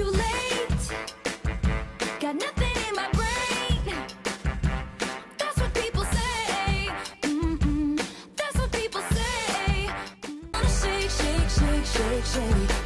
too late. Got nothing in my brain. That's what people say. That's what people say. Wanna shake, shake, shake, shake, shake.